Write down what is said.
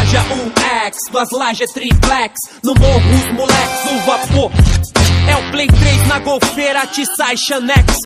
laje é 1X, duas lajes é triplex. No morro os moleques, o vapor é o Play 3 na golfeira, Tissa e Xanex.